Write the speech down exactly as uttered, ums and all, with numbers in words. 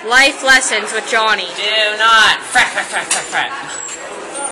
Life lessons with Johnny. Do not fret, fret, fret, fret, fret.